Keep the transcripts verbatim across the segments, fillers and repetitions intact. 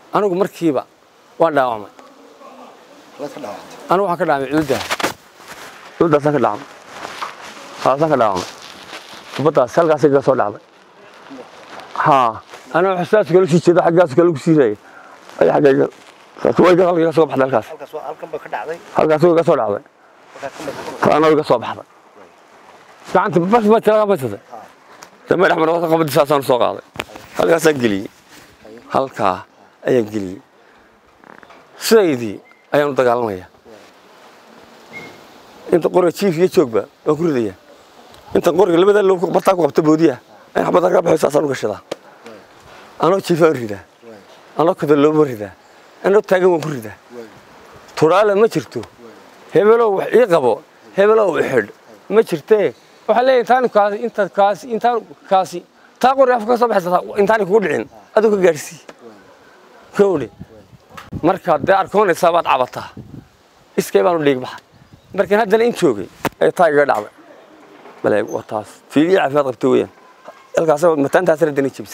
anigu markiiba waan dhaawacmay la ka dhaawacay anigu waxaan ka dhaawacmay ciidda ciidda san ka dhaawacmay haasan ka dhaawacmay kubadda salgaas iga soo dhacday ha ana xasaas kale si jeeda xaggaas kale ku siirey ay xagga soo iga halka soo baxday halkaas halkaas waa halkan ba ka dhacday halkaas iga soo dhacday ana iga soo baxday gacanta bas ma tala ma tada tama raxmad wada qabad saasan soo qaaday halkaas galiye halka ayaan galiye saydi ayaan dagaalamaya inta qori chief iyo joogba oo ku ridaya inta qoriga labada loo barta ku qabta boodiya ay xabada ka baxaysa saasan u gashada anoo chief aan rida anoo kada loo rida anoo taagan waan ku rida turaale ma jirto hebelo wax ii qabo hebelo u xid ma jirtee waxa leeyahay taan kaas inta kaas inta kaasi taa qori afka soo baxaysa intaan ku dhicin adigu ka gaarsi kowle marka de arkoonaysa baad cabata iskay baan u dhig baxay marka haddana in joogay ay taa iga dhacday balay wataas fiidiya caafimaad qabtay weeyaan halkaas mataanta sare dani jibs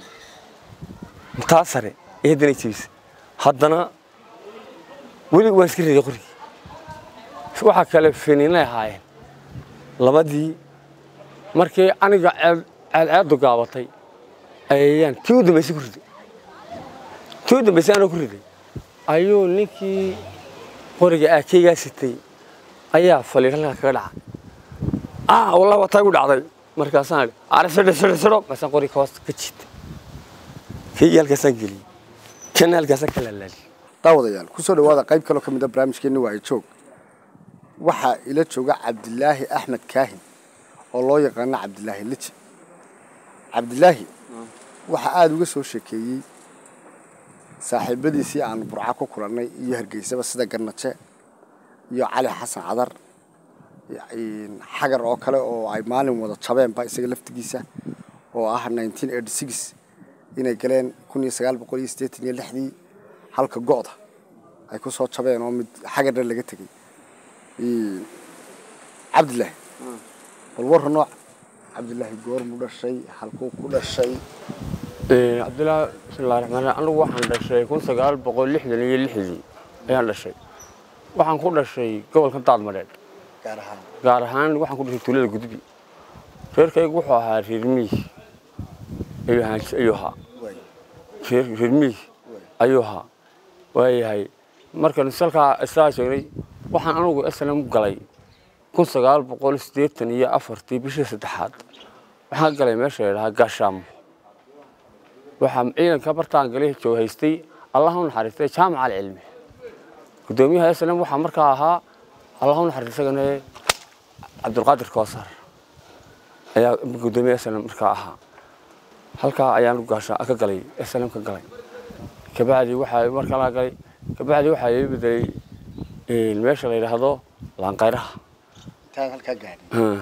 inta sare ee dani jibs haddana weli waan iska reeyay qori waxa kale finiinay haayeen labadii markii aniga aad gaabatay ayaan tii u dambeysay ku riday tii u dambeysay aan ku riday ayuu ninkii qoriga aakeyga sitay ayaa faliirka kaga dhacay ah wallahi waa taag u dhacday markaasaan arifada sida sida bas qori ka hoos ka jitay kii halkaas gali kan halkaas kala laali daawadayaal ku soo dhawaada qayb kale oo kamid ah barnaamijkeena waa joog waxa ila jooga Cabdilaahi Axmed Kaahin oo loo yaqaan Cabdilaahi Liji Cabdilaahi waxa aad uga soo sheekeeyay saaxiibadiisii aan burca ku kulannay iyo Hargeysaba sida Garnace iyo Cali Xasan Cadar in xagar oo kale oo ay maalin wada jabeen ba isaga laftigiisa oo ah nineteen eighty-six inay galeen kun iyo sagaal boqol iyo siddeetan iyo lix halka go'da ay ku soo jabeen oo mid xagar laga tagay Cabdilaahi bal war nooc Cabdilaahi goor mu dhashay halkuu ku dhashay ee Cabdilaahi sallallahu alayhi wasallam anigu waxaan dhashay kun sagaal boqol lixdan iyo lix ayaan dhashay waxaan ku dhashay gobolka Daadmareed gaar ahaan gaar ahaan waxaan ku dhashay tuulada Gudbi reerkaygu wuxuu ahaa reermi iyo haan iyo ha reermi ayo ha waayahay markaan salka isaa sheegay waxaan anigu aslan galay kun sagaal boqol siddeetan iyo afar bishii saddexaad waxaan galay meesha ilaha Gaasham waxaan ciidanka bartaan galay joog haystay Allah u naxariistay jaamacad cilmi gudoomiyaha aslan waxa markaa ahaa Allah u naxariistay Cabdulqaadir Koosar ayaa gudoomiyaha aslan markaa ahaa halka ayaan Gaasham ka galay aslan ka galay kabacdi waxa markaa la galay kabacdi waxa ay biday ee meesha la yiraahdo Laanqayraha taan halka gaadhay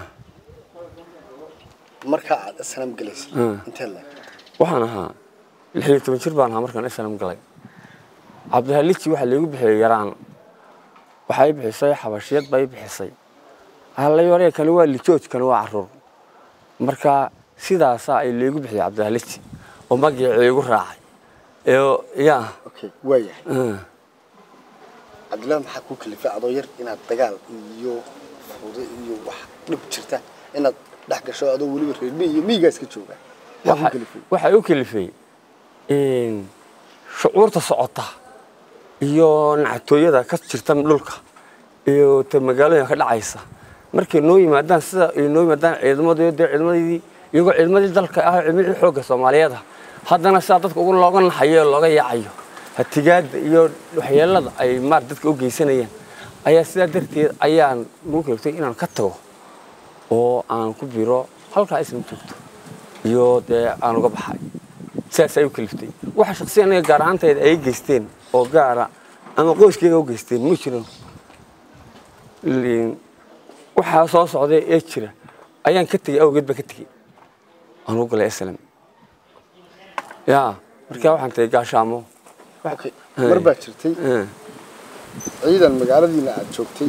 marka aad aslan galaysay inta la waxaan ahaa lix iyo toban jir baan ahaa markaan aslan galay Cabdilaahi Liji waxa lagu bixiyay yaraan waxa ay bixisay xabashiyad bay bixisay hal yore kan waa lijooj kan waa carruur marka sidaas ay lagu bixiyay Cabdilaahi Liji oo magaciigu raacay ee yaa okay waaya Cabdilaahi maxaa ku kalifay adoo yar inaad dagaal iyo fuudo iyo wax dhib jirta inaad dhax gasho adoo waliba reermi iyo miigaas ka jooga waxa uu kalifay in shucuurta socota iyo nactooyada ka jirta dhulka iyo ta magaalada ka dhacaysa markii noo yimaadaan sida ay noo yimaadaan ciidamada iyo ciidamadii iyaga ciidamadii dalka ah ciidamadii xoogga Soomaaliyeed haddana saa dadka ugu looga naxayo looga yaacayo hatigaad iyo waxyeelada ay maar dadka u geysanayaan ayaa sida darteed ayaan ugu kaleetay inaan ka tago oo aan ku biro halka isma joogto iyo de aan uga baxay sidaas ay u kaliftay waxa shakhsiyan ay gaar ahaanteed ay geysteen oo gaara ama qoyskeyga u geysteen ma jiro liin waxa soo socday ee jira ayaan ka tagay awgeed ba ka tagay aan ugu galay aslan ya marka waxaan tagay Gaashamo okay marba jirtay ciidan magaaladiina aad joogtay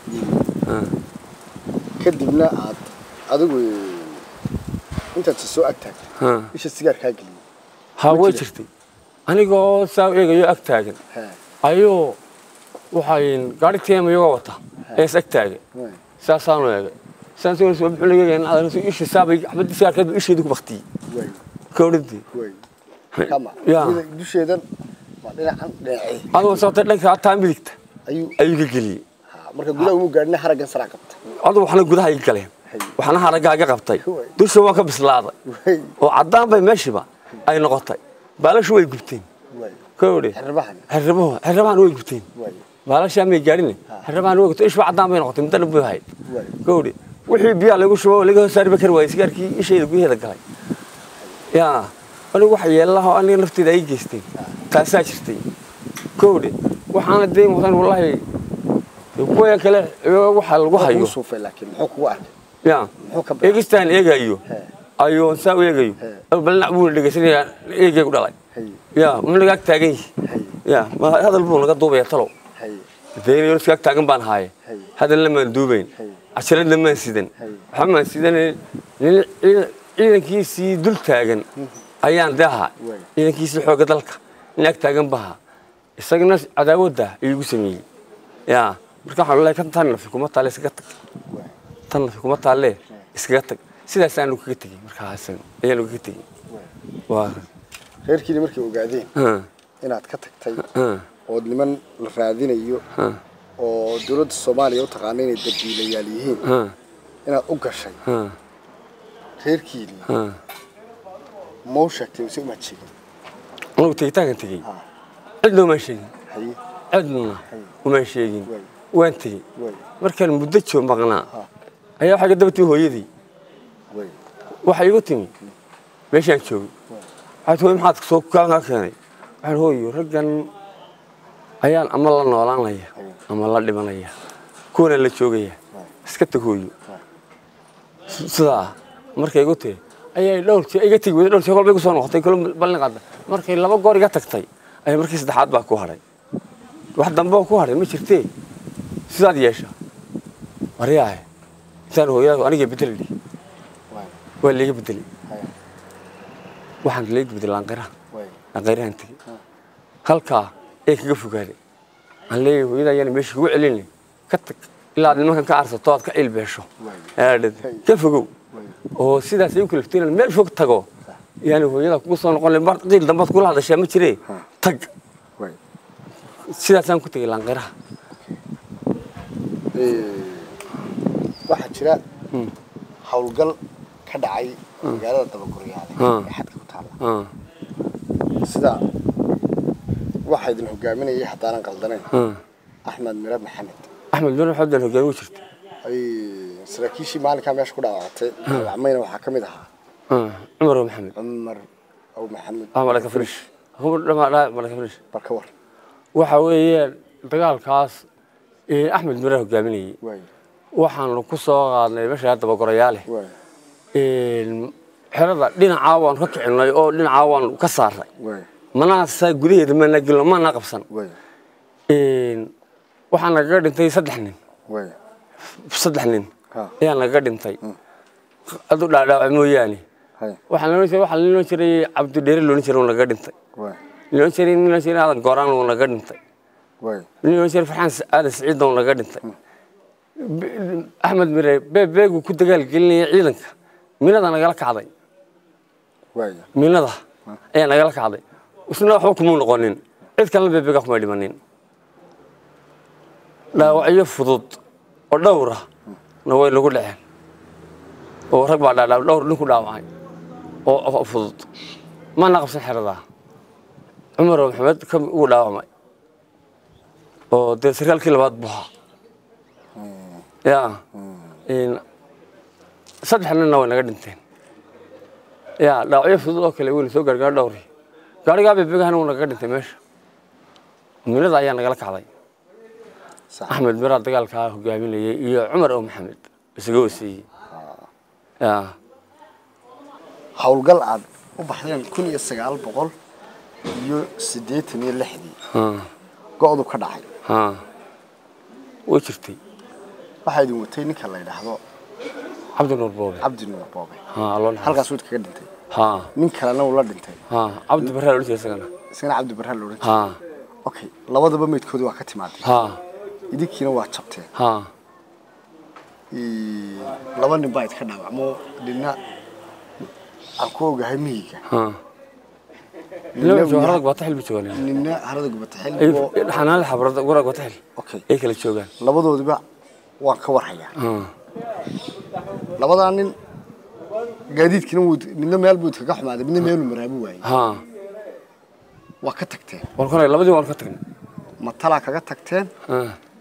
kadibna aad adigu inta soo agtay isha sigaar ka galiyay ha way jirtay anigoo saa eegayo ag taagan ayuu waxaan gaari teemayo wata ee ag taagan saasaan eegay saan soo soo bixinayay in aad isha saabay xabadii saarkad isheedu ku waqti kowdii kama dusheedan ma dhinacan dheecay adoo soo dhanka taa midigta ayuu ayuu galiyay marka gudaha uu gaarnay haragan sara qabtay adoo waxna gudaha ay galeen waxna haragaaga qabtay dusha waa ka bislaaday oo cadaan bay meeshiba ay noqotay baalashu way gubteen kowdii xirbahan xirbahan xirbahan way gubteen baalasha ma gaarin xirbahan way gubteen ishba cadaan bay noqotay midna buu hay kowdii wixii biyo lagu shubo laga saari bakar way sigaarkii isheedu gudaheeda galay yaa anigu wax yeelaha aniga naftayda ay geystay taasaa jirtay kowdii waxaana deyn wadan wallahi kuwa kale waxa lagu hayo suufay laakiin muxuu ku arkay yaa eegistaan eegayo ayuu saa u eegayo bal nacbuu dhageysanaya eegay ku dhalay yaa ma laga taagan yaa ma hadal buu laga duubay talo deeyo iska taagan baan haay hadal lama duubayn عشان لما نسيدن محمد نسيدن إذا كيسي دول تاجن أيام ده إذا كيسي حاجة دلك إنك تاجن بها السجن عداوة ده يقسمي يا بركح الله كان تنا فيكم طالع سكتك تنا فيكم طالع سكتك سيدا سان لوكيتي بركح حسن هي لوكيتي واه غير كذي مركب وقاعدين إن عتكتك تي ودلمن الفرادين أيو oo dawladda Soomaaliya u taqaanay inay dadbiilayaal yihiin inaad u gashay reerkiini ma u sheegtay mise uma sheegin anigu tegitaanka tegey cidna uma sheegin cidna uma sheegin waan tegey markaan muddo joog maqnaa ayaa waxaa ka dabatay hooyadii waxay igu timi meeshaan joogay waxaad hooyo maxaad soo kaa keenay waxaan hooyo raggan ayaan ama la noolaanaya ama la dhimanaya kuwana la joogaya iska tagooyo sida markay igu tiri ayay dhowr jeer iga tigi dhowr jeer kolbay ku soo noqotay kala ballan qaad markay laba goor iga tagtay ay markii saddexaad baa ku haray wax dambe oo ku haray ma jirtee sidaad yeesha wariyahay intaan hooyada aniga bedeli waa liiga bedeli waxaan liiga bedeli lanqira lanqirahan tigi halka ee kaga fogaaday aan leeyahay hooyada ayaan meesha ugu celinay ka tag ilaa nimankan ka arsato aad ka ilbeesho aadad ka fogow oo sidaas ay u kala ftiin meel fog tago yaani hooyada ku soo noqon leeyahay marqil dambe ku la hadashay ma jiree tag sidaas aan ku tagay lanqiraha ee waxa jira hawlgal ka dhacay magaalada Dabaguryaale ee xadka ku taala sida waxay idin hogaaminayay hadaan qaldanay Ahmed Mira Maxamed Ahmed Mira Maxamed oo hogaamin jirtay ay saraakiishi maalinka meesha ku dhaawactay gacmayna waxa kamid ahaa Umar Maxamed Umar aw Maxamed ah malaka frish hum dhamaada malaka frish barka war waxa weeyaan dagaalkaas ee Ahmed Mira hogaaminayay waxaan ku soo qaadnay meesha Dabaguryaale ee xerada dhinaca waan ka kicinay oo dhinaca waan ka saaray مناصة جديدة من نقول ما نقبسن. إن وحنا قاعدين تي صدحنين. صدحنين. يعني قاعدين تي. أدور لا لا عموياني. وحنا نشري وحنا نشري عبد الدير اللي نشري ولا قاعدين تي. نشري نشري هذا القرآن ولا قاعدين تي. نشري فرحان هذا سعيد ولا قاعدين تي. أحمد مري بي بيجو كنت قال قال لي عيلك من هذا أنا قالك عضي. من هذا أنا قالك عضي. وسنا حكمون قانين إذ كان البيبي قام يدمنين لا وعي فضود ودورة نوي لقول له وركب على لا دور لقول له معي أو فضود ما نقص الحرة عمر محمد كم يقول له معي أو تسرق كل بعض بها يا إن صدق لنا وين قدمتين يا لا وعي فضود كل يقول سوق الجار دوري قال قابل بيجهنا ونقدر تمش من هذا يعني قالك علي أحمد مرا قال كاه قابل لي عمر أو محمد بس جوسي يا حول قلعة وبحدين كل يسقال بقول يو سديتني اللحدي قعدوا كدحي ها وشرتي واحد يموتيني كلا يدحضو عبد النور بابي عبد النور بابي ها الله حلقة سويت كدنتي ها من كلا ولا دنتي ها عبد برهان ولا شيء سكنا isagana cabdi barre loo oran ها okay labadaba meedkoodu waa ka timaaday ها idinkiina waa jabteen ها ee laba nin baa idka dhaawacmo dhina aan ku ogahay miyiga ها لو جوهرك بطحل بتوالي nina harada gubataxil اي oo حنان حبرد غورك بطحل okay اي kala joogan labadoodiba waan ka warhayaa ها labadan nin gaadiidkina wuu midna meel buu iskaga xumaaday midna meel uu maraabu waayay ها waa ka tagteen والكون لبدي waan ka tagnay ma tala kaga tagteen ها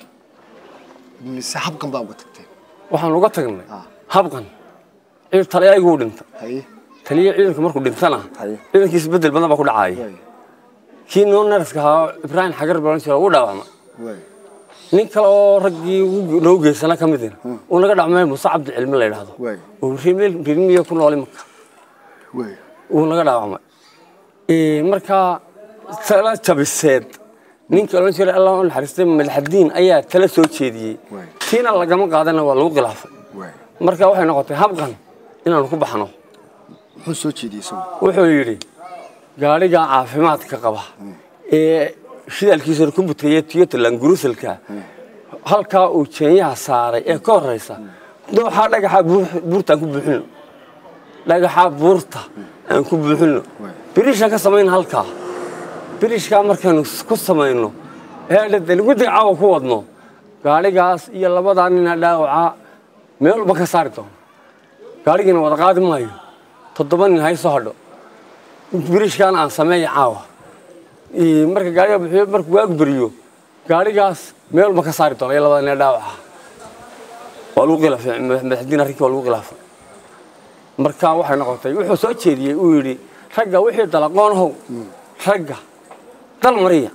mise habkan baa uga tagteen waxaan uga tagnay Ah. habqan ciid taliyaygu dhinta haye taliya ciidanka markuu dhintana Haye. ciidankiisa bedel badan baa ku dhacay way kii noo narska ahaa Ibrahim Xagar balan jira uu dhaawacmay way nin kale oo raggii ugu noo geysana ka mid ah uu naga dhacmay Muuse Cabdi Cilmi la yiraahdo way uu rimeel rimmiyo ku nool marka way uu naga dhaawacmay ee marka sala jabiseed nin kale oo jira Allah oo naxariistay madaxdiin ayaa tala soo jeediyay way tiina lagama qaadana waa lagu khilaafay way marka waxay noqotay habqan inaan ku baxno wuxuu soo jeediyay soo wuxuu yiri gaariga caafimaadka qaba ee shidalkiisa ku butayay tiyada langurusalka halka uu jeenyaha saaray ee ka horeysa dooxa dhagaxa buurta ku buuxin dhagaxa buurta aan ku buuxin birisha ka sameyn halka birishka markaan ku sameeyno ee lagu dacaa ku wadno gaarigaas iyo labadan nin dhaawaca meel ba ka saari doon gaarigina wada qaadi maayo toddoban nin hay soo hadho birishkan aan sameeyay caawa ee marka gaariga bixiyo markuu waag bariyo gaarigaas meel ma ka saari doon ay labada nin dhaawaca waa lagu khilaafay madaxdiin arrinka waa lagu khilaafay marka waxay noqotay wuxuu soo jeediyay uu yiri ragga wixii dalaqoon how ragga dal mariya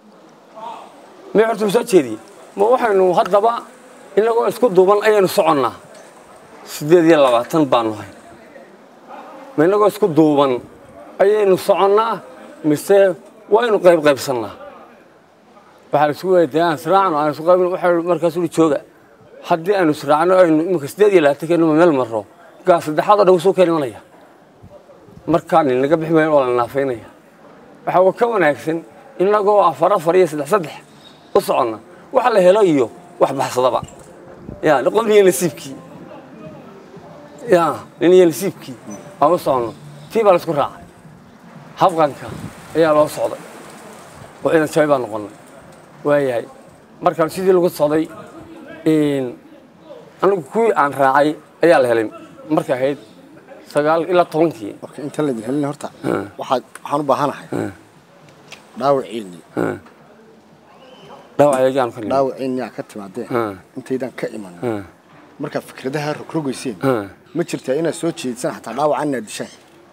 ma hortu soo jeediyay ma waxaynu haddaba inagoo isku duuban ayaynu soconnaa sideed iyo labaatan baan nahay ma inagoo isku duuban ayaynu soconnaa mise waynu qayb qaybsannaa waxaa la isku weydiiyaan israacno aan isku qaybin waxa markaas uu jooga haddii aynu israacno aynu imika sideed iyo labaatan keenu meel marro gaas saddexaad oo dhow soo keenanaya markaan inaga bixi maayo oo la naafeynaya waxa ka wanaagsan inagoo afar afar iyo saddex saddex u soconna waxa la helo iyo wax baxsadaba yaa laqooniyo nasiibkii yaa niyo nasiibkii aan socono tiiba la isku raacay habqanka ayaa loo socday oo ciidan shay baan noqonay waayahay markaan sidii lagu socday in anigu kuwii aan raacay ayaa la helay marka ahayd sagaal ilaa tobankii marka inta la helin horta waxa waxaan u baahanahay dhaawiciini dhaawacayaan kan dhaawiciini ka timaadeen intaydan ka iman marka fikradaha rogrogayseen ma jirtaa inaad soo jeedsan xataa dhaawacana dishay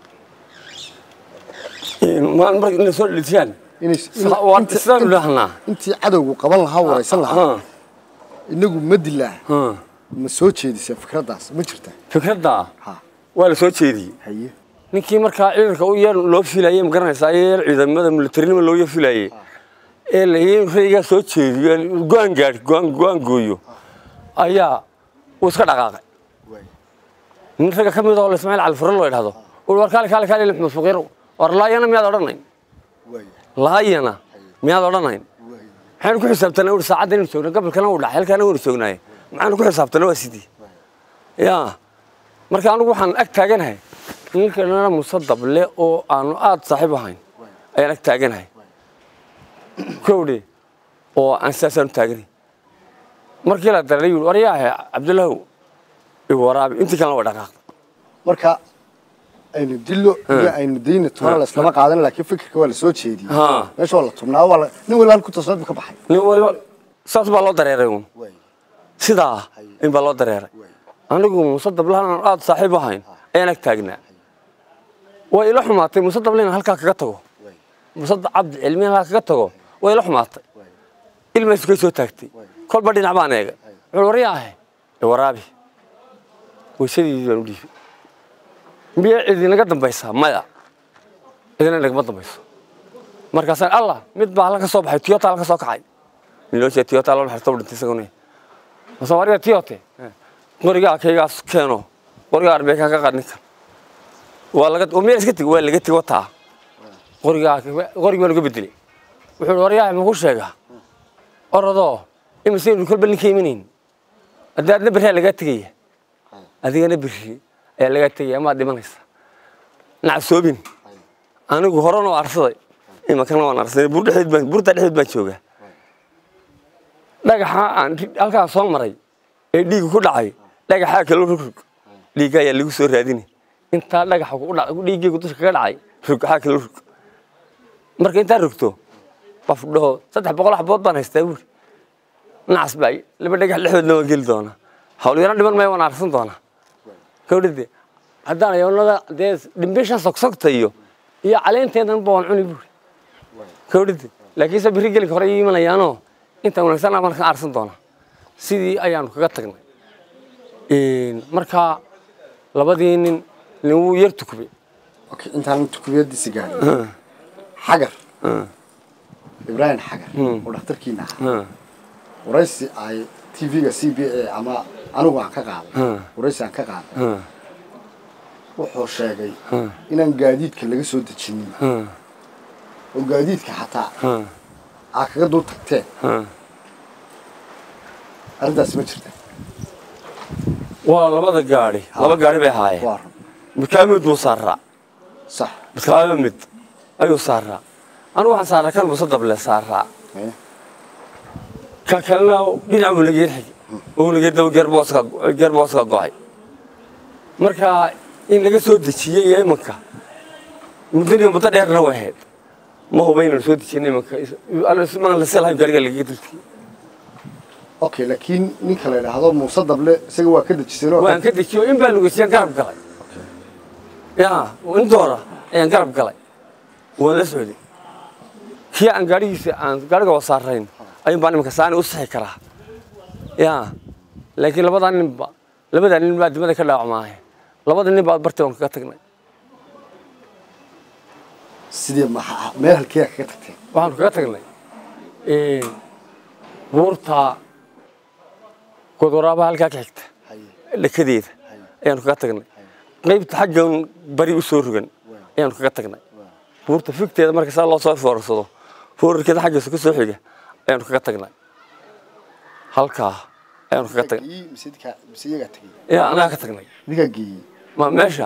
ma marka in soo dhigtaan in islaan lahnaa intii cadowgu qaban lahaa waraysan lahaa inagu ma dilaa ma soo jeedisay fikradaas ma jirtaa fikradda ha waa la soo jeediyay haye ninkii markaa ciidanka u yar loo filayay ma garanaysaa ee ciidamada militarinimo loo filayay ee la yiriga soo jeediyay go'aan gaar go'aan go'aan gooyo ayaa uu iska dhaqaaqay nin raga kamid ah oo Ismaaciil Cali Furlo yiraahdo oo warkaal kale kale lix masfuqir war laayana miyaad odhanayn laayana miyaad odhanayn waxaan ku xisaabtanaa ur saacada inuu joogno gabalkana uu dhaxay halkana uu joognaay maxaan ku xisaabtanaa waa sidii yaa marka anigu waxaan ag taaganahay ninkana musadab le oo aanu aad saaxiib ahayn ayaan ag taaganahay kowdi oo aan saasan taagani markii la daray wariyaahay Cabdullaahi iyo waraabi intii kale waa dhaqaaq marka aynu dillo iyo aynu deyna toona la isla qaadan laakiin fikirka waa la soo jeediyay meesha waa la tubnaa waa nin walba ku tasnad ka baxay nin walba saas baa loo dareeray sidaa in baa loo dareeray anigu musadab lahan aad saaxiib ahayn ayaan ag taagnaa way ila xumaatay musadab lahan halka kaga tago musadab Cabdi Cilmi halka kaga tago way ila xumaatay ilma isku soo taagtay kolba dhinac baan eega wuxuu wariyaahay waraabi وشديد يقولي بيع إذا نقدر بيسها ماذا إذا نقدر بيسها مركز الله متبع لك صبح تيوتا لك صبح حي لو شيء تيوتا لون حرتوا للتسكوني وصواري تيوتا ورجع كيجا كانوا ورجع ربيعك كقرنك والله قد أمي اسكتي ولا قلت وطا qorigaa qorigii baa laga bedelay wuxuu yidhi waryahay ma ku sheegaa orodoo imisaynu kolba ninka imanayn haddii aadna berri lagaa tegaya adigana berri ayaa lagaa tegaya amaad dhimanaysa nacsoobin anigu horena waa arsaday imakana waan arsaday buur dhexdeed baan buurta dhexdeed baan joogaa dhagaxa aan halkaa soo maray ee dhiigu ku dhacay dhagaxaa kale rug dhiiga ayaa lagu soo raadinay intaa dhagaxa ku dhacay dhiigaygu dusha kaga dhacay rugxaa kale rug marka intaa rugto qof dhaho saddex boqol xabood baan haystaa buuri nacas baa laba dhagax dhexdoodna waan geli doonaa hawlyaro dhiman maya waan arsan doonaa kawdhade haddaan ayoonada dee dhimbishan sogsogta iyo iyo caleenteedan ba waan cuni buuri kawdhade laakiinse berri gelinka hore ii imanayaanoo intaan wanaagsan aan markaan arsan doonaa sidii ayaanu kaga tagnay markaa labadii nin nin wuu yar tukubay intaan tukubiyadiisi gaarin xagar ibraahim xagar oo dhakhtarkiina ahaa waraysi ay tv-ga c b a ama anigu aan ka qaaday waraysi aan ka qaaday wuxuu sheegay inaan gaadiidka laga soo dejinin oo gaadiidka xataa aa kaga dul tagteen arrintaasi ma jirta waa labada gaari laba gaari bay ahaayeen midkaamid buu saaraa sax midkaaba mid ayuu saaraa anigu waxaan saaraa kan musadable saaraa ka kalena dhinac buu laga xigay oo laga daw gerbooska gerbooska go'ay marka in laga soo dejiyay iyo imanka muddo muddo dheerna way ahayd ma hubayna soo dejinay imanka alla ismaan la salaam gaariga laga diltay okay laakiin ninka la yiraahdo Muuse Dable isaga waa ka dejisay oo waan ka dejiyo in baa lagu sii garab galay ya in doora ayaan garab galay wala socday kii aan gaarigiisa aan gaariga wasaarayn ayaan baan imanka saani u saxi karaa ya laakiin labada nin ba labada nin baa dibada ka dhaawacmay labada nin baa bartay oo ka tagnay sidii ma meel halkee ka tagtay waxaan ka tagnay ee buurta kodoraba halka ka xigta lakadeeda ayaan ka tagnay qaybta xaggan bari u soo rugan ayaan ka tagnay buurta fikteeda marka saa loo soo foorsado foorkeeda xaggiisa ka soo xiga ayaan ka tagnay halka ayaan ka tagnay misidka misiyaga tagay ya ana ka tagnay diga gii ma meesha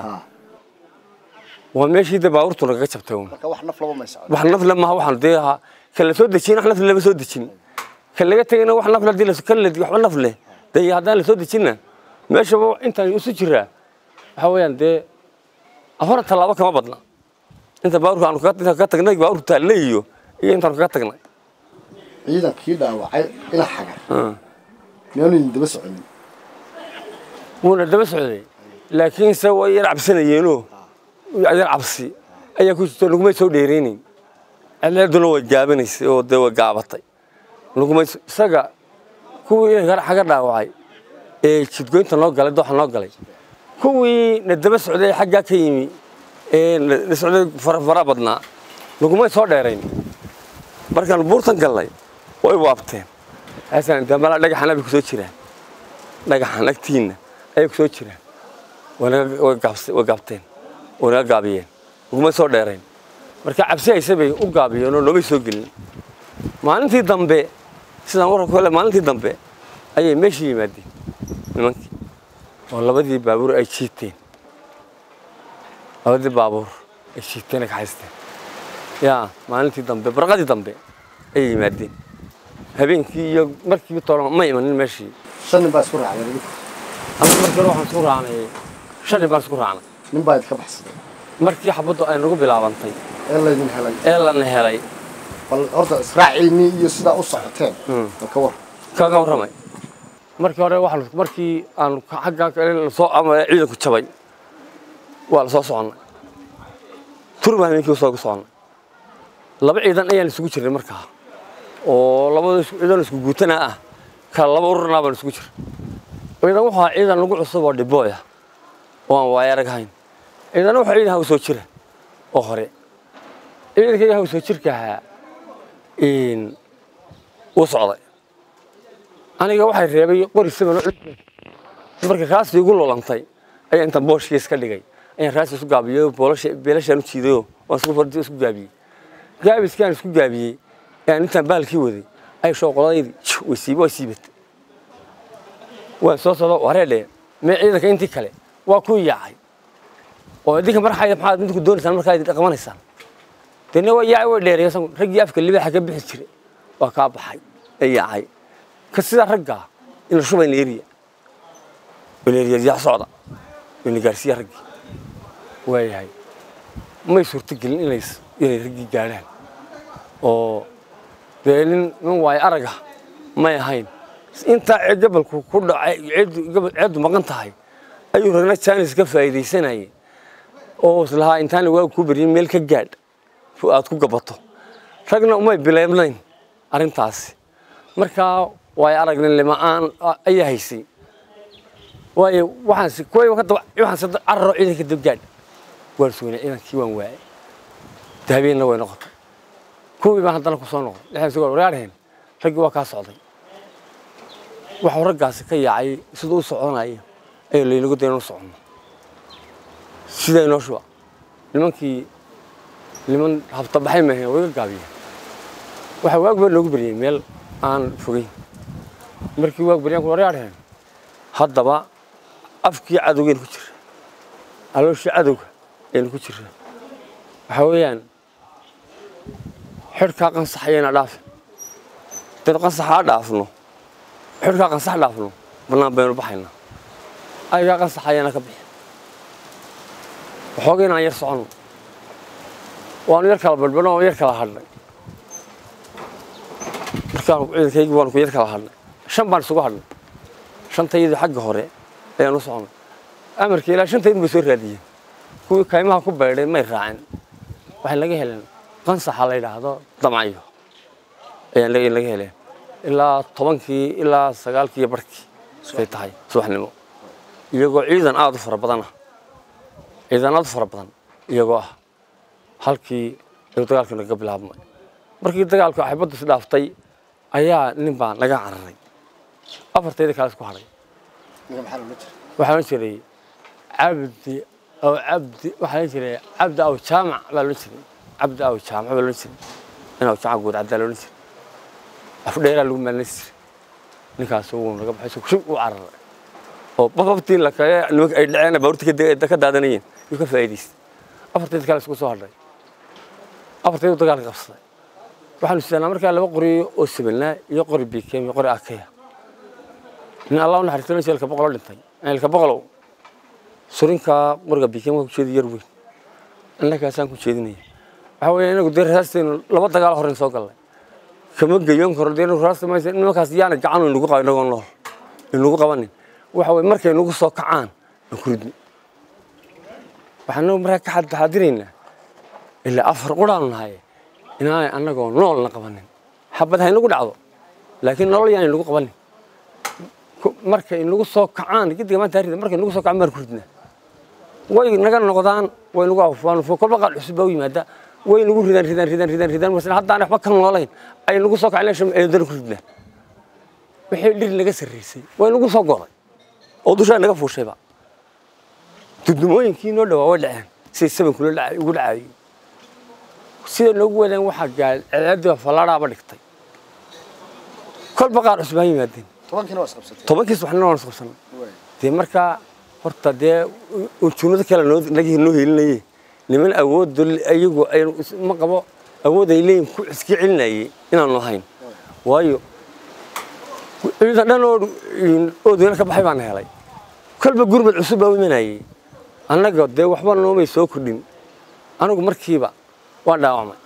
waa meeshii dabaawurtu laga jabtay marka wax naf laba ma socdo wax naf lama waxaan deeha kala soo dejin wax naf lama soo dejin kala laga tagayna wax naf la dilayso kala wax naf leh day hadaan la soo dejina meesha intaan isu jiraa waxa weeyaan dee afar talaabo kama badna inta baawurka aan ka tagnay baawurta leeyo iyo intaan ka tagnay ciidankii dhaawacay ila xagar meelin daba socday wuu daba socday laakiin se way yar cabsanayeeno yar cabsi ayaa ku jirto laguma soo dheereenin caleeduna way gaabanaysay oo dee way gaabatay laguma isaga kuwii gar xaga dhaawacay ee jidgoynta noo galay dooxa noo galay kuwii na daba socday xagga ka yimi ee la socday fara badnaa laguma soo dheerayn markaan buurtan galay way waabteen aysan damala dhagaxana ku soo jiraan dhagaxan agtiina ay ku soo jiraan wana way gaabsay way gaabteen wana gaabiyeen laguma soo dheerayn marka cabsi ay sabay u gaabiyeen oo loo soo gelin maalintii dambe sidaan warka kale maalintii dambe ayay meeshii yimaadeen nimankii oo labadii baabuur ay jiiteen labadii baabuur ay jiiteen ka haysteen ya maalintii dambe barqadii dambe ay yimaadeen habeenkii iyo markii toona ma imanin meeshii shan baa isku raacday ama markii waxaan isku raacnay shan baa isku raacnay nin baa ka baxsaday markii xabadu ay nagu bilaabantay ee la idin helay ee la helay bal horta israaciini iyo sida u socoteen ka war ka ka warramay markii hore waxaan markii aan xagga kale soo ama ciidanku jabay waa la soo soconay turba habeenkii soo soconay laba ciidan ayaan isugu jiray markaa oo labada ciidan isku guutana ah ka laba ururna baan isugu jiray ciidan waxa ciidan lagu cusub oo dhibooya oo aan waayar gahayn ciidan waxa ciidan soo jira oo hore ciidanka waxa soo jirka in uu socday aniga waxay reebay qori sabano marka raas igu lolantay ayaan inta booshkiis ka dhigay ayaan raas isu gaabiyo boolasha beelashan u jiidayo waan isku fardi isku gaabiyay gaabis kan isku gaabiyay yani intaan baalkii waday ay soo qodayd way siibo way siibat waa soo soo wareedhe ma ciidanka intii kale waa ku yaacay oo idinka marxay maxaad mid ku doonaysan markaa idin dhaqmanaysan tani waa yaacay way dheeraysan ragii afka libaxa ka bixi jiray waa ka baxay ay yaacay ka sida ragga in shubay neeriya neeriya yaa socda in gaarsiya ragii way ما يصير تقول إنيس يرجع جالين أو بينن من واي أرجع ما يهين أنت عجب الكل عد قبل عد ما قنت هاي أيوة الناس ثاني سقف هذه سنة هي أو صلها إنسان هو كبرين ملك الجاد فؤاد كوجبته رجنا ما يبلا يبلين أرين تاسي مركا واي أرجع اللي ما أن أي هيسي واي وحنس كوي وقت وحنس الرأي إذا كده جاد ورسونا إنا كيوان واعي تهبين لو نقط كوي ما هذا نقص نقط لحين سقول وريارهن رجوا كاسعدي وحورجع سكيا عي صدق صعون عي أي اللي نقول تينو صعون سيدا نشوا لمن كي لمن هبط بحيمه هي ويقابيه وحواق بين لوج بريم يل عن فوقي مركي واق بريم وريارهن هذا بقى أفكي عدوين كتير علوش عدو إن كتير حويان حركة قنص حيانا داف تنقص حاد دافنو حركة قنص دافنو بنا بين البحينا أي قنص حيانا كبير وحوجنا يرصعون وأنا يركل بالبنا ويركل هذا يركل إذا كي يجوان كيركل هذا شن بان سوق هذا شن تيجي حق هوري أي نصعون أمريكا لا شن تيجي بسير هذه كوي كايمها كوبايد ما يرعن waxay laga heleen qansax la yiraahdo damacyo ee laga laga heleen ilaa tobankii ilaa sagaalkii barkii ay tahay subaxnimo iyagoo ciidan aad u fara badan ciidan aad u fara badan iyagoo ah halkii dagaalku naga bilaabmay markii dagaalku xibadu is dhaaftay ayaa nin baan laga cararay afarteeda kale isku haray waxa la jiray abdi أو عبد وحنا عبد أو جامع بالنسبة عبد أو جامع بالنسبة أنا أو جامع قول عبد بالنسبة أفضل لهم بالنسبة نكاسون رقم حسوا شو وعرر أو بفضل لك يا نوك أنا بورتك ده كده دانيين يكفي أيديس أفضل تكلم سكوت صهري أفضل تكلم قصة وحنا السنة مركز على بقري أسبلنا يقري بكم يقري أكيا إن الله نحرتنا شيء الكبقلو لنتاي يعني الكبقلو سورينكا مرقب بيكم كشيد يروي أنا كاسان كشيدني هو أنا قدر هستين لما تقال هرين سوق الله كم جيوم خردين وخلاص ما يصير إنه كاسيان جعانو نلقو قاينا الله نلقو قوانين وهو مركب نلقو سوق عان نخردني وحنا مركب حد حاضرين إلا أفر قران هاي إن أنا قول نول نقوانين حبت هاي نلقو دعوة لكن نول يعني نلقو قوانين مركب نلقو سوق عان كده كمان تاريخ مركب نلقو سوق عان مركردنا way naga noqdaan way nagu afaan foo kolba qaal cusub oo yimaada way nagu ridaan ridaan ridaan ridaan ridaan wasna hadda aan waxba ka noolayn ay nagu soo kacleen sham ee dalku ridna wixii dhir laga sareysay way nagu soo goray oo dusha naga fuushayba dudmooyinkii noo dhawaa way dhaceen si sabab kula dhacay ugu dhacay sida nagu wadaan waxa gaal ciidada falaaraaba dhigtay kolba qaal cusub ay yimaadeen tobankii waa isqabsatay tobankii waxna waa isqabsanay tii markaa horta dee ujuunada kale nagii noo helinayay niman awood ayagu ay ma qabo awood ay leeyihiin ku iska celinayay inaan ahayn waayo ciidan dhan oo oodana ka baxay baan helay kolba gurmad cusub baa imanayay annaga dee waxba noomay soo kordhin anigu markiiba waa dhaawacmay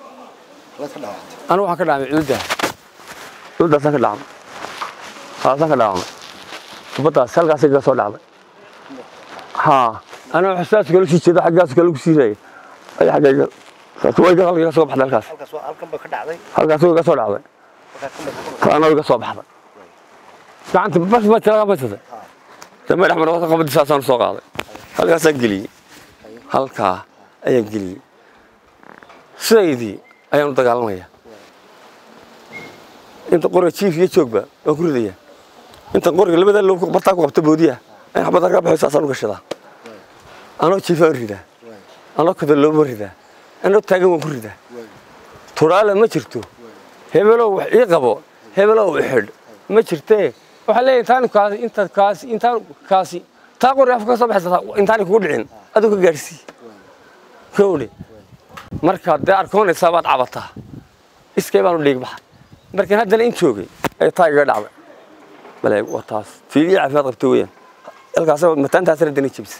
anigu waxaan ka dhaawacmay ciidan ciidan ka dhaawacmay halkaas ka dhaawacmay kubadaas halkaas ka soo dhacday ها أنا حساس قالوا شيء كذا حقاس قالوا كسيرة أي حاجة سوي قال لي قصوا بحد الكاس halkaas waa halkan ba ka dhacday halkaas oo qasoo dhacday أنا قصوا بحد كانت بس ما تلاقى بس هذا لما نحن وقت قبل ساعة سوق هذا halkaas أجلي halka أي أجلي سيدي أيام تقال مايا أنت قرر شيء في يشوكبه أقول ذي أنت قرر اللي بدل لو بطاق وقت بوديه أنا حبض أقرب حساس أنا وكشلا أنا شيء فريدة أنا كذا لو فريدة أنا تاجم فريدة turaale ma jirto hebelow wax ii qabo hebelow xidh ma jirtee waxa leeyahay intaan kaas inta kaas intaan kaasi taa qori afka soo baxaysa intaan ku dhicin adigu ka gaarsi kowle marka de arkoon sabaad cabata iskay baan u dhig baxay marka haddana in joogay ay taa iga dhacday balay wataas fiili caafimaad qabto weeyaan halkaas mataanta sare dani jibs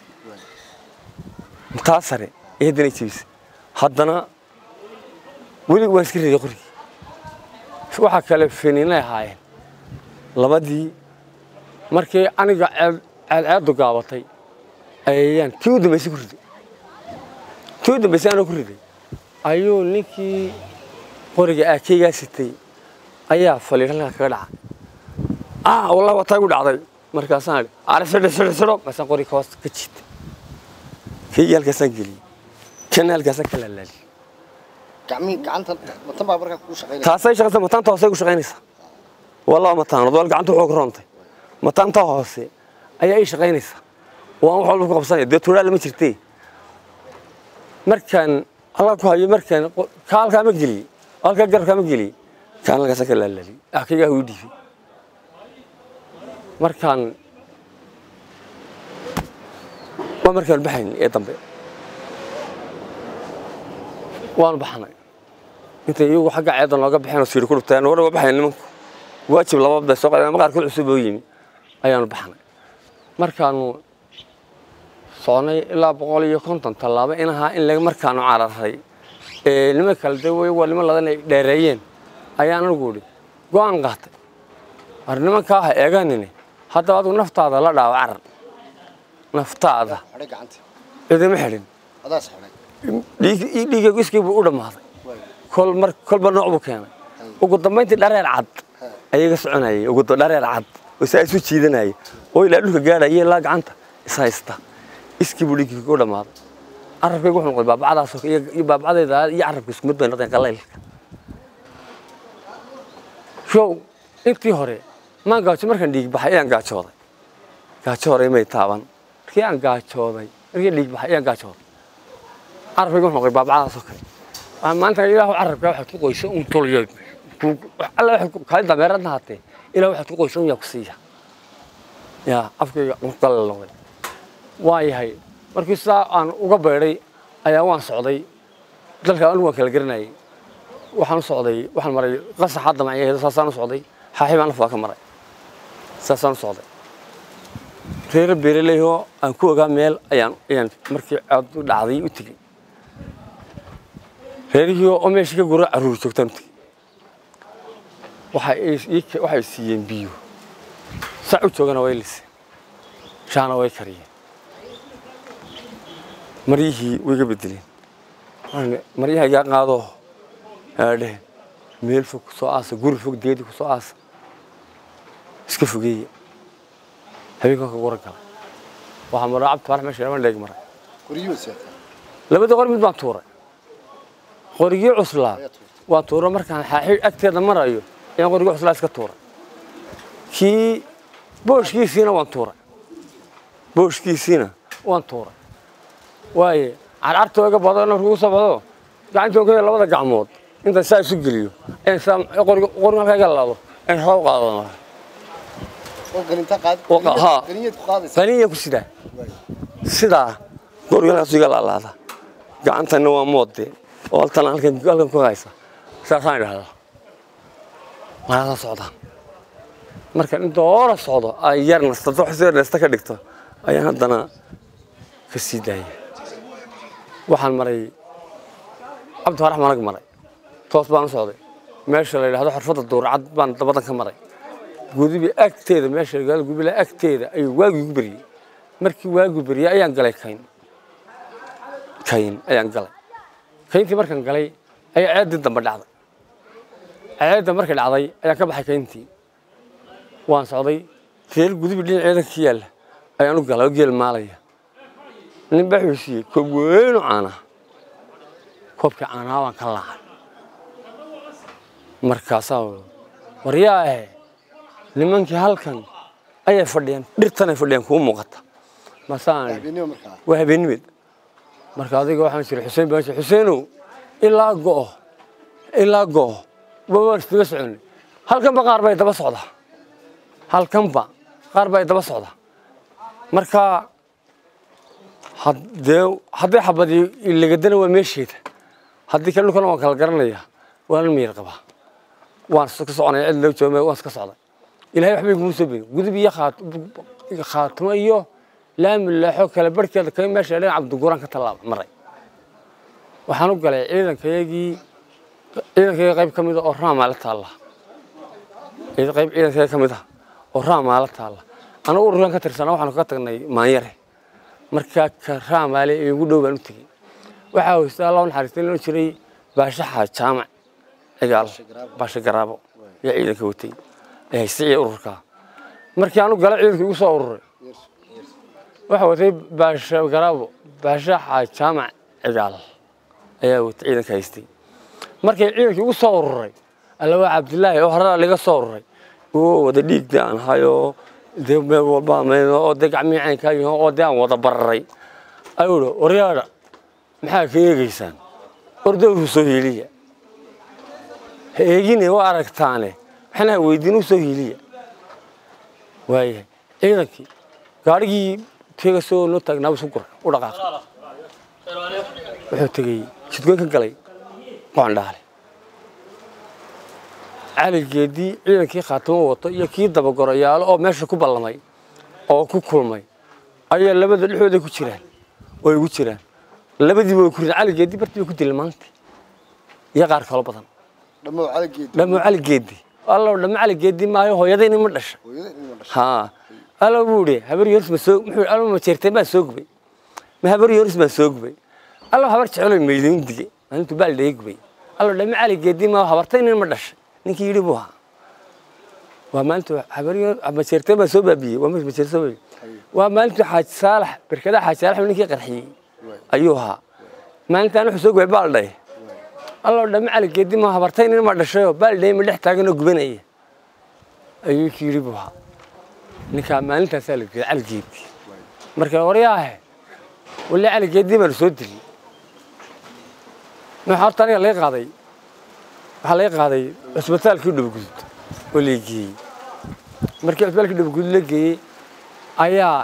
inta sare ee dani jibs haddana weli waan iska reeyay qori waxa kale finiinay haayeen labadii markii aniga aad gaabatay ayaan tii u dambeysay ku riday tii u dambeysay aan ku riday ayuu ninkii qoriga aakayga sitay ayaa faliirana kaga dhacay ah wallahi waa taa ku dhacday markaas aan arif sida sida sida bas qori koos ka jid kii halkaas gali kan halkaas kala laali gacmi gacanta matan baa markaa ku shaqeynaysa taasay shaqada matan taasay ku shaqeynaysa wallahi matan wal gacanta wuxuu roontay matan taa hoose ayaa ay shaqeynaysa waan wax walba ku qabsanay de turaale ma jirtay markaan Allah ku hayo markaan kaalka ma gali halka garka ma gali kan halkaas kala laali akiga uu dhifay markaan ma markaan baxayn ee dambe waan baxnay inta iyagu xagga ceedan looga bixin oo siir ku dhufteen war waa baxayn nimanku waajib laba bad soo qaadeen maqaar ku cusub oo yimi ayaan baxnay markaanu soonay ilaa boqol iyo konton talaabo inaha in laga markaanu cararay ee nima kala daway waa nima ladan ay dheereeyeen ayaan ugu dhig go'aan qaatay arnima ka ah eeganine hadda aad naftaada la dhaawac naftaada idima xilin adaas xilay dhiig dhiig iskii buu u dhamaaday kol mar kol ba nooc buu keenay ugu dambeyntii dhareer cad ayaga soconayay ugu dhareer cad oo say isu jiidanayay oo ilaa dhulka gaarayay la gacanta isaysta iskii buu dhiig u dhamaaday arabkaygu wuxuu noqday baabacadaas iyo baabacadayda iyo arabka isku mid bay noqdeen qaleylka show intii hore ma gaajo markaan dhiig baxay ayaan gaajooday gaajo hore may taaban markii aan gaajooday markii dhiig baxay ayaan gaajooday arabkaygu wuxuu noqday baabacadaas oo kale maanta ilaahu carabka waxa ku qoyso un toliyo alla waxa ka dameerada hatay ilaahu waxa ku qoyso yaa ku siiya ya afkayga qal laway waayahay markii saa aan uga beeray ayaa waan socday dalka aan waan kala garanay waxaan socday waxaan maray qasax hadda ma yahay saasaan socday xaaxibaan afka ka maray saasaan socday reer beeraleeyo aan ku ogaa meel ayaan ayaan markii aad u dhacday u tigay reeriyo oo meesha ka gura aruur joogtaan waxa ay waxay siiyeen biyo sac u joogana way lisay shaana way kariyeen marihii way ga bedeleen mariyaha iga qaado aadhe meel fog soo aasa guri fog deedi ku soo aasa iska fogeeye habeenka ka gura galay waxaa maraa cabdi farax meesha laban dheeg maray guriyo seeta labada qor mid baan tuuray qoriyo cuslaa waa tuuro markaan xaaxid agteeda marayo ayaan qoriyo cuslaa iska tuuray kii booshkiisiina waan tuuray booshkiisiina waan tuuray waaye cararta iga badan oo soo bado gacantooda labada gacmood inta saa isu geliyo ee saa qoriga qoriga halka laado ee haw qaadana oo galinta qaad ganiyad ku qaadaysa ganiyad ku sida sida qoriga halka iga laada gacantana waa moode oo halkan halkan halkan ku haysa saasaan idhaahdo waa socda marka inta hore socdo ay yar nasto xisir nasta ka dhigto ayaan haddana ka sii daayay waxaan maray cabdi farax malag maray toos baan socday meesha la yiraahdo xirfada duurcad baan dabadan ka maray gudibi agteeda meesha gal gubila agteeda ay waagi ku bariyay markii waagi bariyay ayaan galay kayn kayn ayaan galay kayntii markaan galay ay ceedin damba dhacday ceedda markay dhacday ayaa ka baxay kayntii waan socday reer gudibi dhinaceeda ka yaala ayaan u galay geel maalaya nin baxuusii koob weyn oo caana koobka caana waan ka laacay markaasaa waryaa nimankii halkan ayay fadhiyaan dhirtan ay fadhiyaan kugu muuqata masaan waa habeenimid marka adiga waxaan jiray xuseen baan jiray xuseenow ilaa go'o ilaa goo waan iskaga soconay halkanba qaar bay daba socdaa halkanba qaar bay daba socdaa marka haddee hadday xabadii lagadana waa meesheeda haddii kale dhulkana waan kala garanayaa waana miyir qabaa waan iska soconaya cid loo joogay waan iska socday ilaahay waxbay kugu soo beeyay gudub iyo khaatimo iyo laami laaxo kala barkeeda ka meesha dhan cabdiguran ka talaab maray waxaan u galay ciidankayagii ciidankayga qayb ka mid ah oo raama la taala ciidan qayb ciidankayga ka mid ah oo raama la taala ana ururkan ka tirsanaa waxaan ka tagnay maanyare marka ka raamaale ee ugu dhow baan u tagay waxa uu isla Allah naxariistay inuu jiray baashaxa jaamac cigaal baasha garaabo ya ciidanka watay ee sii ururka markii aanu galay ciidanka ugu soo ururay waxa watay baasha garaabo baashaxa jaamac cigaal ayaa watay ciidanka haystay markii ciidanka ugu soo ururay Allah Cabdullaahi oo horada laga soo ururay oo wada dhiigda aan hayo de meel walba meel oo de gacmiin ka yahay oo de aan wada bararay ayuu oryaada maxaa ka eegaysaan ordo soo heliya eegine waa aragtaane waxna weydiin u soo heliya waay ciidankii gaarigii teega soo no taagnaa soo gur u dhaqaaq wuxuu tagay jidgoyn ka galay qoondhaale علي جدي إذا كي خاتم وطي يكيد دب قريال أو ماشي كوبالماي أو كوكولماي أي اللي بدل الحوض يكشران ويكشران اللي بدي بيكون علي جدي برتي بيكون المانت يقار خلبطان لما علي جدي لما علي جدي الله لما علي جدي ما هو يدين مدرش ها الله بودي هبر يورس مسوق محور الله ما شرتي ما سوق بي ما هبر يورس ما سوق بي الله هبر تعلم ميلين دقي أنتوا بالديك بي الله لما علي جدي ما هبرتين مدرش نكى يريبوها ومالته حبريون أما شرتي ما سوى بيه ومش بشرتي ومالته حاج صالح بركده حاج صالح منك قرحي أيوها مالته أنا حسوق بالله الله لما على قدي ما هبرتين ما دشوا بالله من اللي تاجنا جبنايه أيوك يريبوها نكى مالته سالك على قدي مركز ورياه ولا على قدي ما رسودي ما حاطني الله قاضي waxaa laga qaaday isbitaalkii Dhubgud oo leegiyay markii isbitaalkii Dhubgud la geeyay ayaa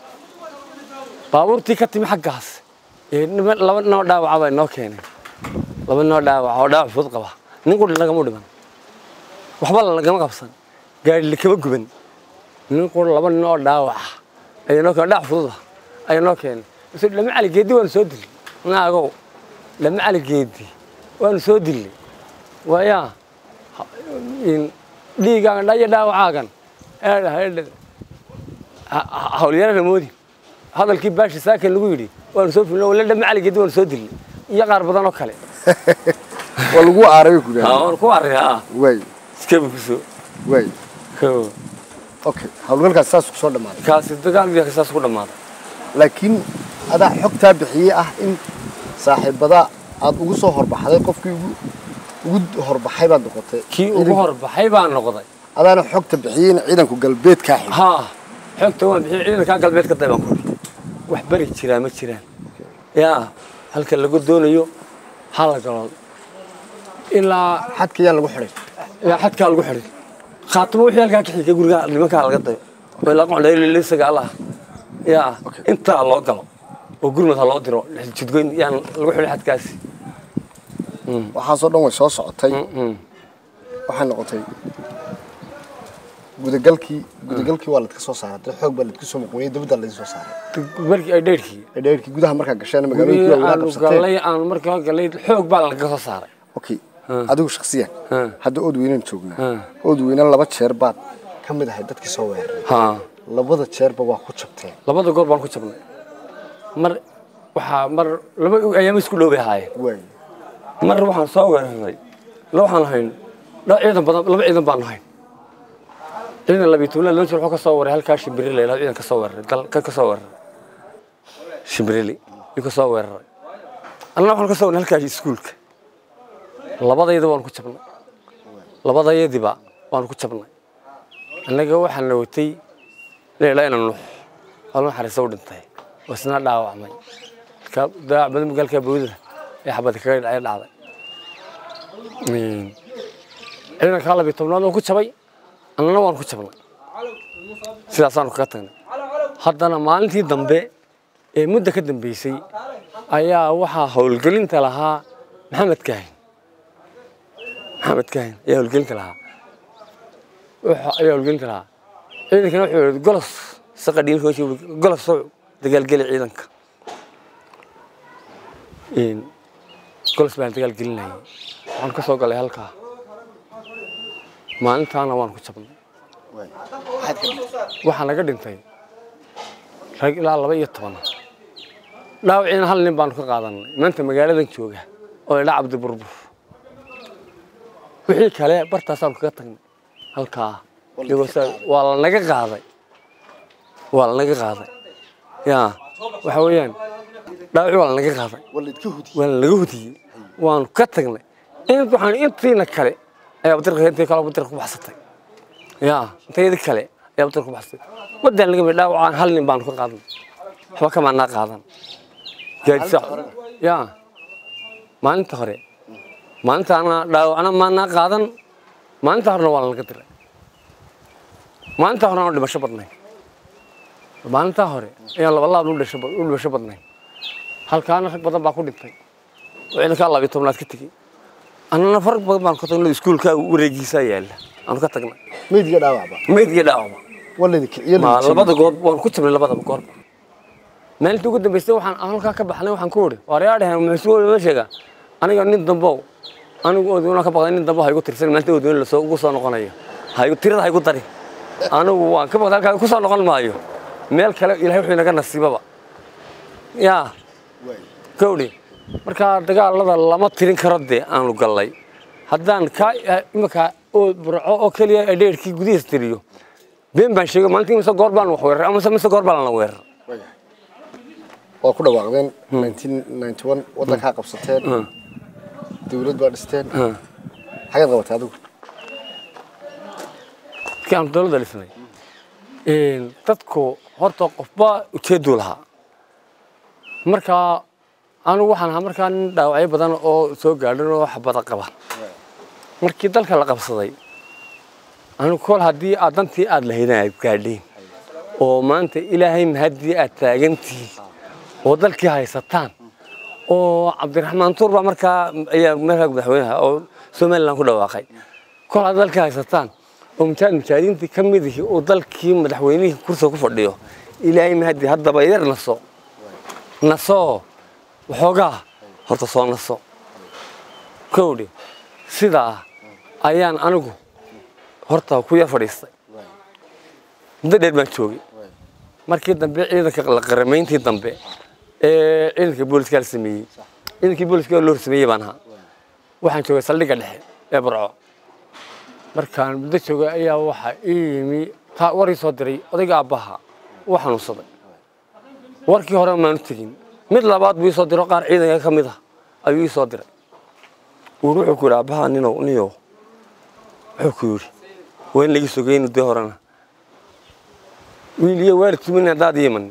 baabuurtii ka timi xaggaas ee laba noo dhaawac ah noo keenay laba noo dhaawac oo dhaawac fudud qaba nin ku lagama dhiman waxba lagama qabsan gaari la kaba guban nin ku laba noo dhaawac ay noo ka dhaawac fudud ay noo keenay isla lama cali geedi waan soo dilay naago lama cali geedi waan soo dilay ويا إن ليجا لا يدا وعاقن هذا هذا هؤلاء المودي هذا الكيب باش ساكن لقولي ونسوف لو ولا دم على جد ونسود لي يقار بدن وكله والقوا عربي كده ها والقوا عربي ها وين كيف بسوا وين هو أوكي هقول لك أساس كسر دمار كاس الدكان بيا أساس كل دمار لكن هذا حكتها بحية إن صاحب بدأ أبغى صهر بحذا قف كي ود هرب حيبان نقطة كي هرب حيبان نقطة هذا أنا حكت بحين عيدك وقلبيت كاحل ها حكت وين بحين عيدك كان قلبيت كطيب أقول وحبري تشيران ما تشيران يا هل كان لقول دون يو حالا قرال إلا حد كيان لقو حري يا حد كان لقو حري خاتمه وحيال كان كحيل يقول قال لما كان القطيب ولا قعد اللي لسه قال الله يا أنت الله قال وقول مثلا الله درو تقول يعني لقو حري حد كاسي waxaan soo dhan way soo socotay waxaan noqotay gudagalkii gudagalkii waa la ka soo saaray xoog baa la ka soo maqoonay dibadda la soo saaray markii ay dheerkii ay dheerkii gudaha markaa gasheen magaalooyinka waa la qabsatay galay aan markaa galay xoog baa la ka soo saaray okay adigu shakhsiyan hadda ood weynaan joognaa ood weynaan laba jeer baad ka mid ahay dadkii soo weeraray ha labada jeerba waa ku jabteen labada goor baan ku jabnay mar waxa mar laba ayaam isku dhoobay haayeen way mar waxaan soo weeraray loo waxaan hayn dha ciidan badan laba ciidan baan hayn ciidan laba tuulo loo jiro ka soo waray halka Shimbirili ilaa ciidan ka soo weeraray dal ka soo weeraray Shimbirili ka soo weeraray anna waxaan ka soo weeraray halka iskuulka labadayda waan ku jabnay labadaydiba waan ku jabnay annaga waxaan watay leeyahay inaan nuux walma xariso u dhintay wasna dhaawacmay ka daac badan galka boodada يا حبتك كاين عيال عادي ciidan ka laba iyo tobnaad oo ku jabay annana waan ku jabnay sidaasaan kaga tagnay haddana maalintii dambe ee muddo ka dambeysay ayaa waxaa howlgelinta lahaa maxamed kaahin maxamed kaahin ayaa howlgelinta lahaa ayaa howlgelinta lahaa ciidankana wuxuu yidhi golos saqadhiin hooshi golos soo dagaalgeli ciidanka in golos baan dagaalgelinayay waxaan ka soo galay halkaa maalintaana waan ku jabnay waxaa naga dhintay rag ilaa laba iyo toban dhaawiciina hal nin baanu ka qaadanay maanta magaaladan jooga oo ilaa cabdi burbur wixii kale bartaasaan kaga tagnay halkaa waa la naga qaaday waa la naga qaaday yaa waxa weeyaan dhaawici waa la naga qaaday waa la naga hudiyey waanu ka tagnay in waxaan intiina kale ayaa badirka intii kale badirka ku baxsatay yaa intayada kale ayaa badirka ku baxsatay wadaan laga mid dhaawacaan hal nin baanu ka qaadanay waxba kama naa qaadan gaadisa yaa maalinta hore maalinta ana dhaawacna ma naa qaadan maalinta horena waa laga diray maalinta hore aan dhimasho badnay maalinta hore ayaa laba laab u dhashay u dhimasho badnay halkaana rag badan baa ku dhintay oo ciidanka laba iyo tobnaad ka tagay annana farq badan baan ka tagnay iskuulka wareegiisa yaala aan ka tagnay meedga dhaawacba meedga dhaawacba walidi kiciyo labada goob waan ku tabnay labada goob maalintii ugu dambeysay waxaan halkaa ka baxnay waxaan ku wari wareerahan maxsuul ma sheega aniga nin dambo anigu ooduna ka baqay nin dambo hay ku tirsan maalintii ooduna la soo ugu soo noqonayo hay tirada hay ku dari anigu waan ka baqay halkaa ku soo noqon maayo meel kale ilaahay wuxuu inaga nasiibaba yaa gowdi marka dagaalada lama tirin karo de aanu galay haddaan ka imaka oo burco oo kaliya dheerkii gudihiisa tiriyo been baan sheegay maalintii mise goor baan wax weerar ama mise goor baan la weerar oo ku dhawaaqdeen nineteen ninety-one wadanka qabsateen dawlad baa dhisteen xagad qabatay adigu كان دولة الإسلامية. إن تذكر هرتا قفبا وتدو لها. مركا أنا وحنا مركان داوعي بدن أو سوق قادر أو حبة قبا. مركي دلك لقب صدي. أنا كل هدي أدنتي أدل هنا قاعدين. وما أنت إلهي مهدي أتاجنتي. ودلك هاي ستان. oo Cabdiraxmaan Turba marka ayaa markaa madaxweynaha oo Soomaaliland ku dhawaaqay kol dalka haysataan oo mutaadintii kamidii oo dalkii madaxweynaha kursiga ku fadhiyo ilaahay ma hadii hadaba yar naso naso waxooga horta soo naso koodi sida ayaan anigu horta ku yar fadhiistay dadheer baan joogay markii dambe ciidanka la qaramayntii dambe ee ciidanka booliska la sameeyay ciidanka booliska loo sameeyay baan ahaa waxaan joogay saldhigga dhexe ee Burco markaan muddo joogay ayaa waxa iimi ta wari soo diray odayga abaha waxaan u saday warkii hore ma tagin mid labaad buu soo diray qaar ciidanka kamid ah ayuu soo diray wuxuu ku raabaha nino niyo wuxuu ku yiri waan laga sugay inuu dee horana wiiliye waalidku min dad yeeman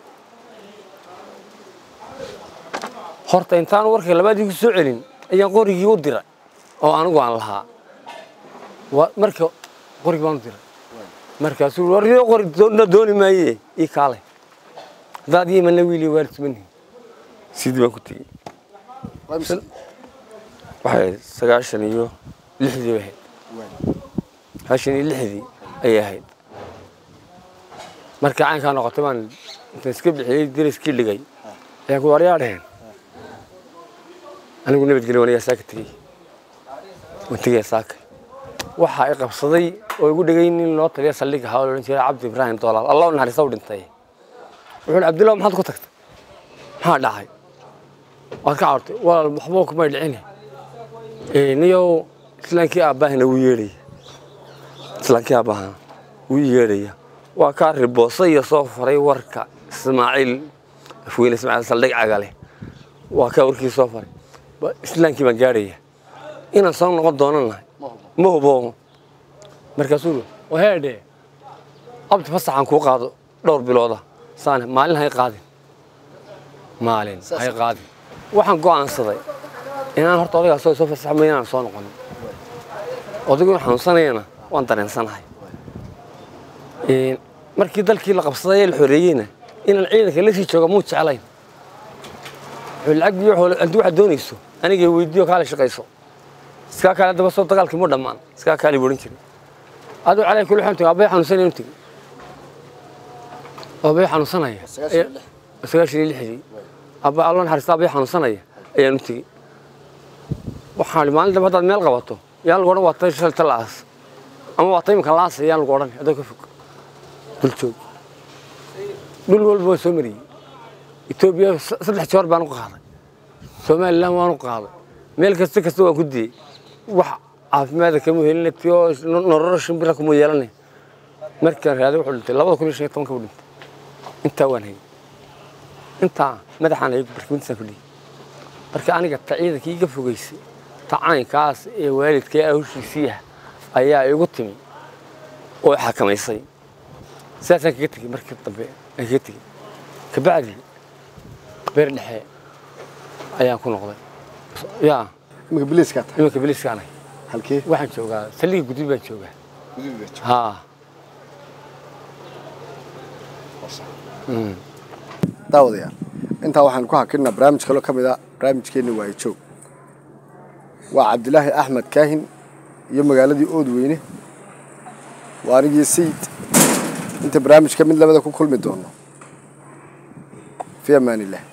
horta intaan warkay labadii ku soo celin ayaan qorigii u diray oo anigu aan lahaa marka qorigii baan u diray markaas uu wariyo qori dooni maayay ii kaale dad yeeman wiili waalidku min sidii baan ku tagay waxay sagaashan iyo lixdii wahay sagaashan iyo lixdii ay ahayd marka aan ka noqotay baan inta iska bixiyay diriskii dhigay ayaa ku waryaadeen anigu nabad gelin waniga saakatay watiga saak waxa ay qabsaday oo igu dhigay in loo taliyo saldhig hawlan jiray Cabdi Ibrahim Doolal Allah u naxariisto u dhintay wuxuu Cabdillah maxaad ku tagtay maxaa dhacay waad ka cartay walaal waxba kuma dhicin ee niyo islaankii aabahana uu yeeray islaankii aabahana uu yeeray waa ka riboosay iyo soo faray warka Ismaaciil afweyn Ismaaciil saldhig cagale waa ka warkii soo faray islaankii ma gaaraya inaan soo noqon doonanahay ma hubo markaasuu waheede abdi fasaxan ku qaado dhowr bilooda saan maalin hay qaadin maalin hay qaadin waxaan go'aansaday inaan horta odayga soo soo fasaxmay inaan soo noqon odaygu xanuunsanayna waan dareensanahay ee markii dalkii la qabsaday la xoreeyayna inaan ciidanka la sii joogo muu jeclayn lacag iyo xoolo antu waxa doonayso aniga weydiyo kala shaqeyso iska kala daba soo dagaalkii mu dhamaan iska kala burin jiray adu calay kullu xantu abay xanuunsanay intii abay xanuunsanaya sagaashan iyo lix abba allan harista abay xanuunsanaya ayaan u tigi waxaan maalin daba dad meel qabato yaa lagu oran waatay shal talaas ama waatay imka laas yaa lagu oran adoo ka fog dul joog dul walba soo mariyay Ethiopia saddex jeer baan u qaaday Soomaaliland waan u qaaday meel kasta kasta waan ku diiday wax caafimaadka kama helin tiyo nolol shimbira kuma yeelanay markaan raadin wuxuu dhintay laba kun iyo shan iyo toban ka dhintay inta waan hay inta madaxana ay barkiinta fadhiyay marka aniga taciidkii iga fogeysay tacaankaas ee waalidkay awshiisiya ayaa igu timi oo xakamaysay saasan kaga tagay markii dambe ay kaga tagay ka bacdi beer dhexe ayaan ku noqday yaa imika biliiska ta imika biliiska anay halkee waxaan joogaa saldhigga gudub baan joogaa gudub haa daawadayaal intaa waxaan ku hakinaa barnaamij kale ka mid ah barnaamijkeena waa joog waa Cabdilaahi Axmed Kaahin iyo magaaladii Oodweyne waarigii Sayid inta barnaamijka mid labada ku kulmi doono fi amaanillah.